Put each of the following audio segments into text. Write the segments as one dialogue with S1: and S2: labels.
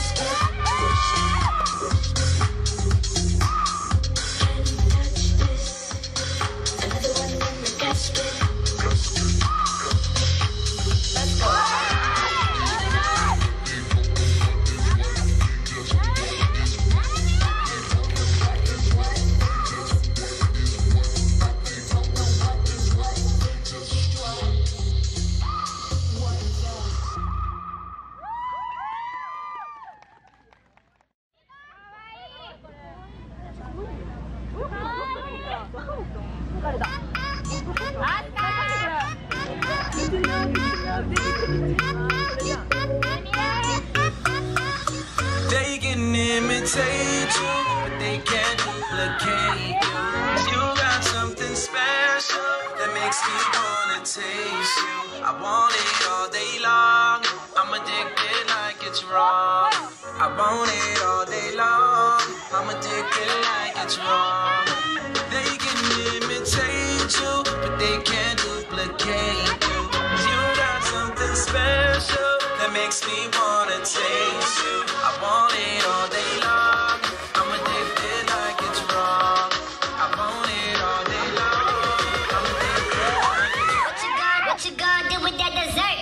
S1: They can imitate you, but they can't duplicate you. You got something special that makes me wanna taste you. I want it all day long. I'm addicted like it's wrong. I want it all day long. I'm addicted like it's wrong. They can imitate you, but they can't duplicate you. You got something special that makes me wanna taste you. I want it all day long. I'm addicted like it's wrong. I want it all day long. I'm addicted like it's wrong.
S2: What you gonna do with that dessert?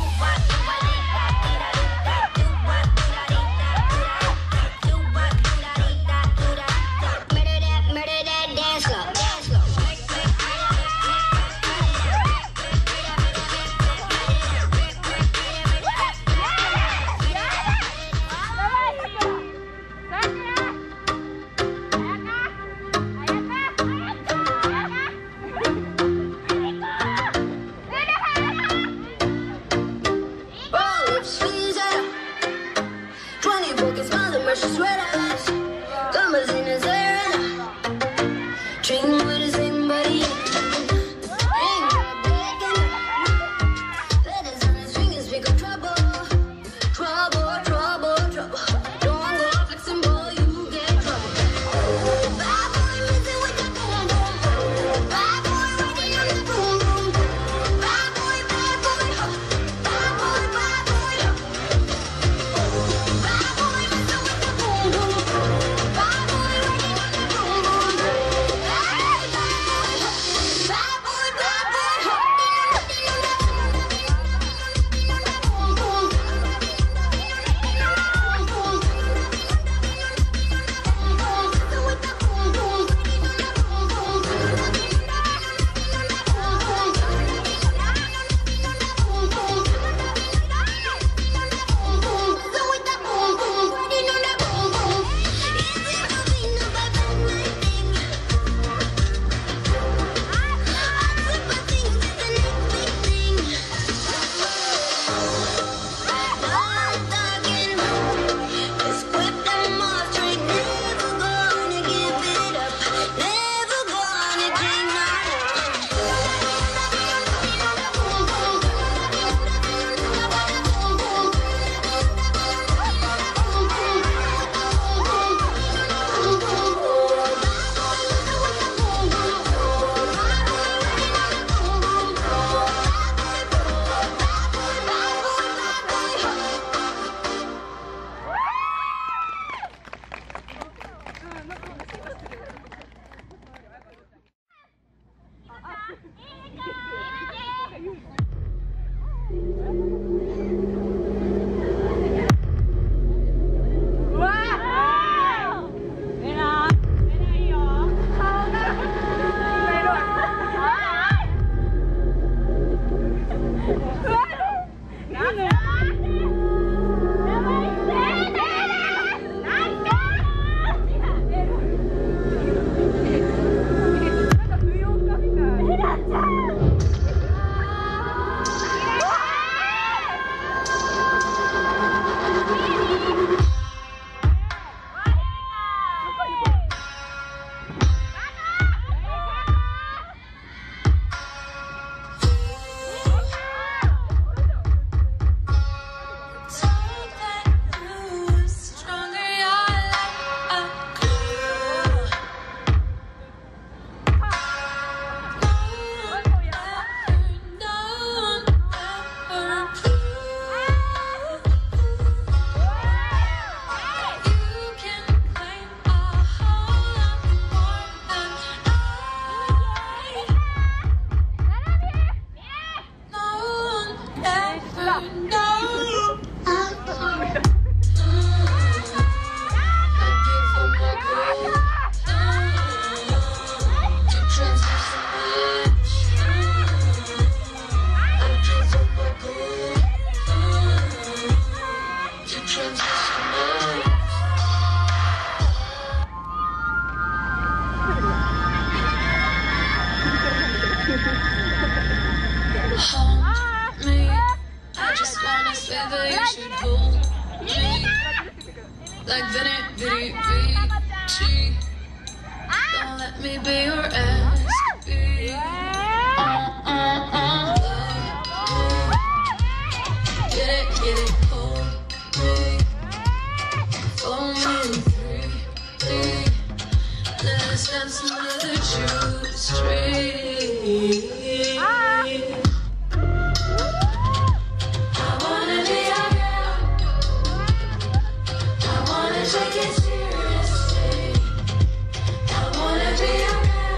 S2: Murder that dance floor.
S1: bitty bitty. Don't let me be your escapade. Get it, hold me. Only 3D. Let's dance another true street. I wanna be your girl. I wanna take it seriously. I wanna be your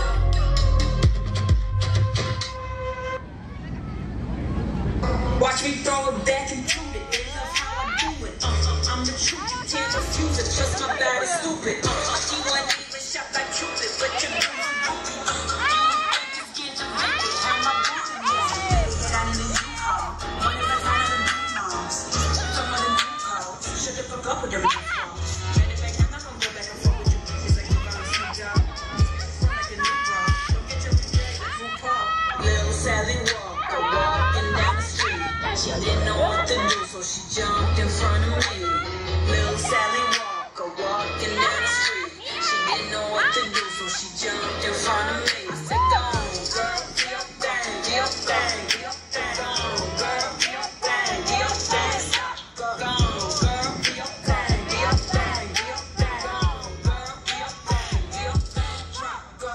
S1: girl. Watch me throw it back and shoot it. They love how I do it. I'm the truth, you can't refuse it. Just my body stupid. She wasn't even shot like Cupid, but you know you just get your ticket. How my booty moves. Get out in the U-Haul. One of a kind of new moms. Some of the new calls. Should have fucked up with them. Ready back, I'm not gonna go back and forth with you. It's like you found a new job. Like a new bra. Don't get your respect with full pop. Little Sally Walker walking down the street. She didn't know what to do, so she jumped in front of me. Little Sally Walker walking down the street. She didn't know what to do, so she jumped in front of me. I said, go on, girl, do your thing, do your thing, do your thing. Go on, girl, do your thing, do your thing. Go on, girl, do your thing, do your thing, do your thing. Go on, girl, do your thing, do your thing. Drop, go.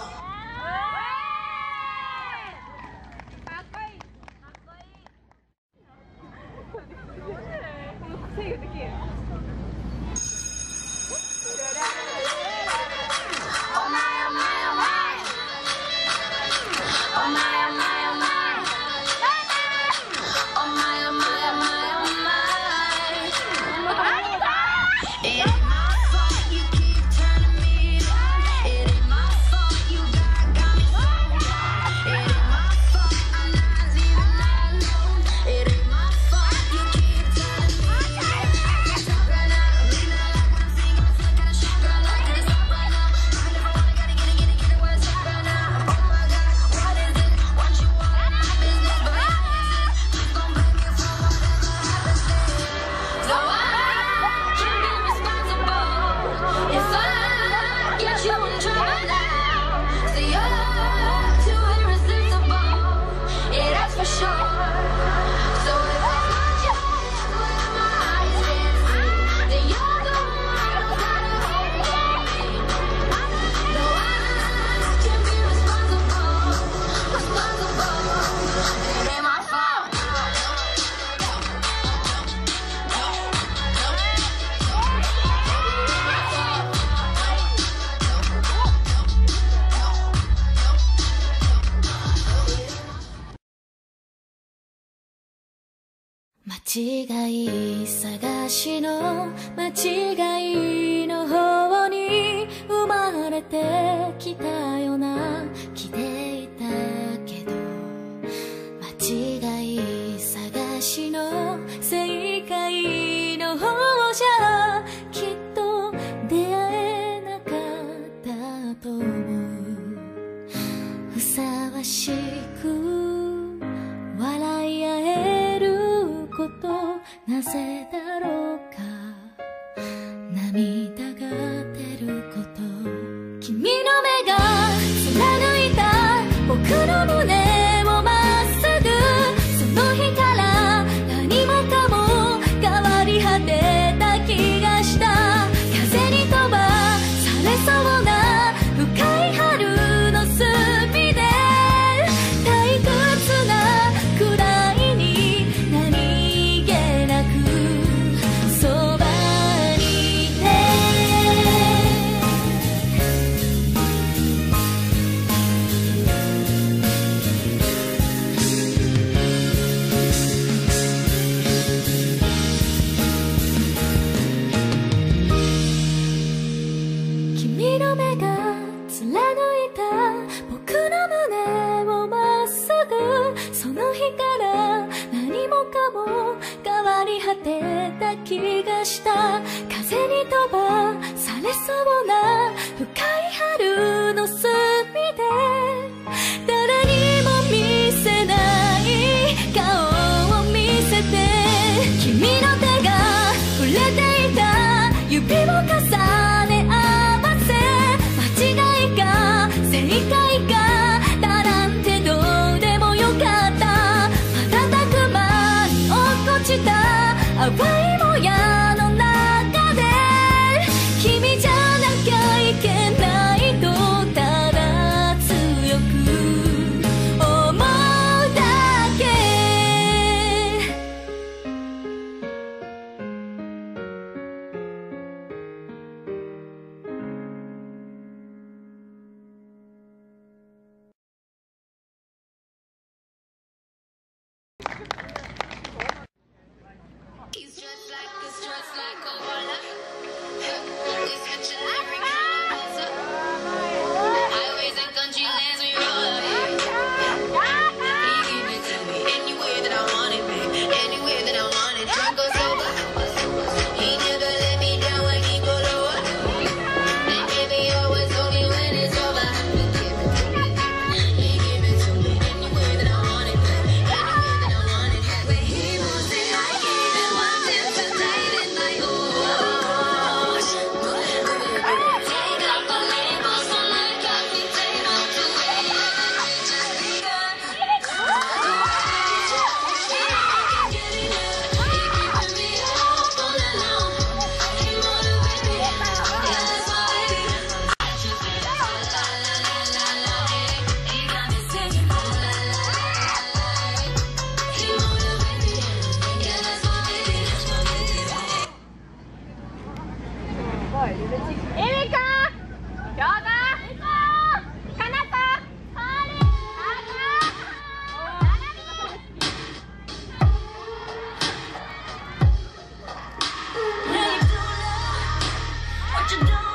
S3: 間違い探しの間違いの方に生まれてきたような気でいたけど、間違い探しの正解の方じゃきっと出会えなかったと思う。ふさわしく笑い合えること、なぜだろうか。涙が出ること、君の目が貫いた僕の胸をまっすぐ、その日から何もかも変わり果てた気がした。風に飛ばされそうな深い春の隅で退屈な暗いに何気なくそばにいて、君の目が貫いた僕の胸をまっすぐ、その日から何もかも変わり果てた気がした。風に飛ばされそうな深い春の隅で誰にも見せない顔を見せて、君の手が触れていた指を重 What you doing?